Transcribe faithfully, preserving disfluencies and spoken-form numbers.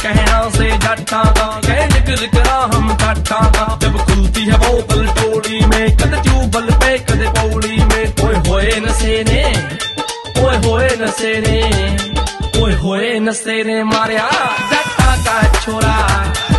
कहना से जाटा का कह निकल करा हम काटा का। जब खुलती है बोतल टोली में, कद ट्यूबल पे कद पौड़ी में। ओए होए नशे ने, ओए होए नशे ने, ओए होए नशे ने मारिया जाटा का छोरा।